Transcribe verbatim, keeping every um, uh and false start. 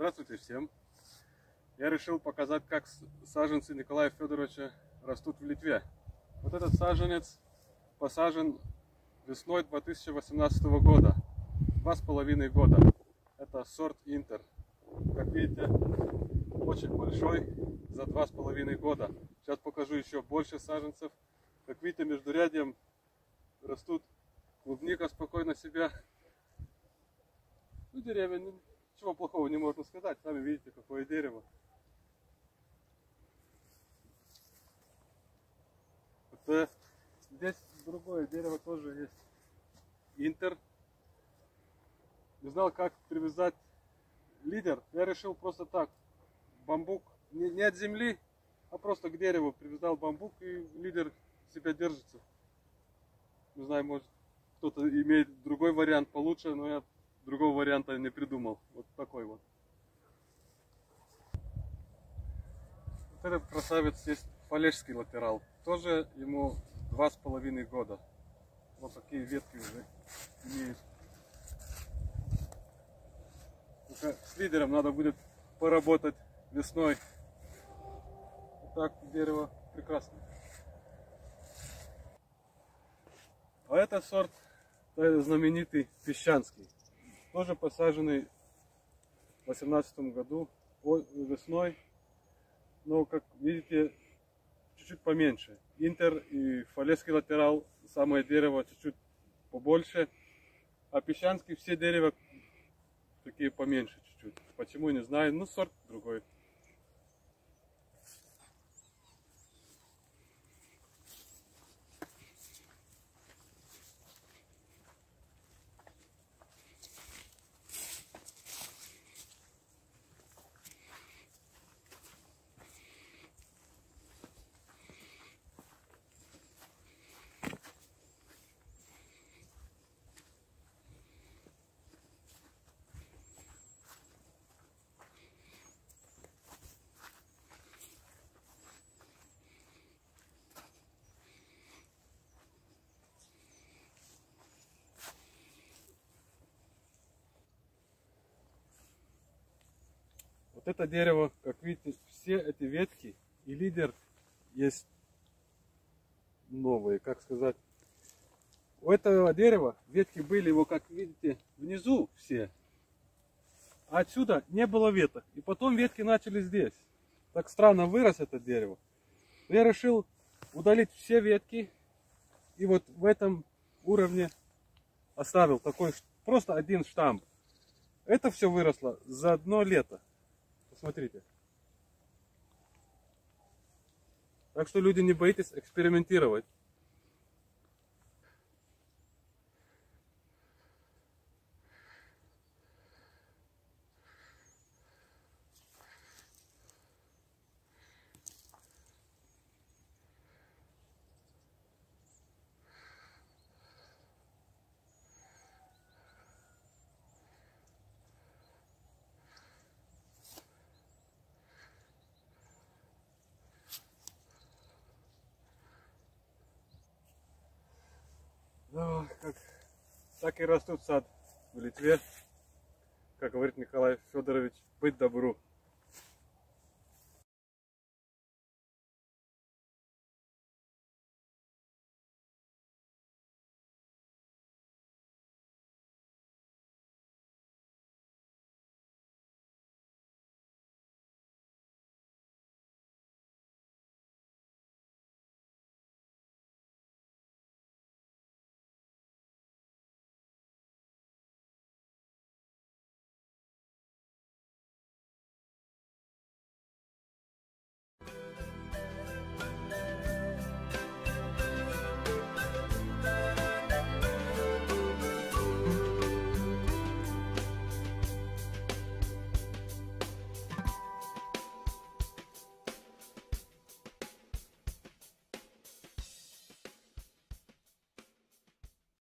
Здравствуйте всем! Я решил показать, как саженцы Николая Федоровича растут в Литве. Вот этот саженец посажен весной две тысячи восемнадцатого года. Два с половиной года. Это сорт Интер. Как видите, очень большой за два с половиной года. Сейчас покажу еще больше саженцев. Как видите, между рядом растут клубника спокойно себя. Ну, деревья, ничего плохого не можно сказать. Сами видите, какое дерево. Вот, здесь другое дерево тоже есть. Интер. Не знал, как привязать лидер. Я решил просто так. Бамбук не, не от земли, а просто к дереву привязал бамбук, и лидер себя держится. Не знаю, может кто-то имеет другой вариант получше, но я другого варианта не придумал. Вот такой вот. Вот этот красавец есть фалежский латерал. Тоже ему два с половиной года. Вот такие ветки уже имеют. Только с лидером надо будет поработать весной. Вот так дерево прекрасно. А это сорт знаменитый песчанский. Тоже посаженный в две тысячи восемнадцатом году весной. Но, как видите, чуть-чуть поменьше. Интер и фалежский латерал, самое дерево чуть-чуть побольше. А песчанский все дерева такие поменьше чуть-чуть. Почему, не знаю. Ну, сорт другой. Вот это дерево, как видите, все эти ветки и лидер есть новые, как сказать. У этого дерева ветки были, его, как видите, внизу все. А отсюда не было веток. И потом ветки начали здесь. Так странно вырос это дерево. Я решил удалить все ветки. И вот в этом уровне оставил такой, просто один штамп. Это все выросло за одно лето. Смотрите. Так что, люди, не боитесь экспериментировать. Ну, как, так и растут сад в Литве, как говорит Николай Федорович.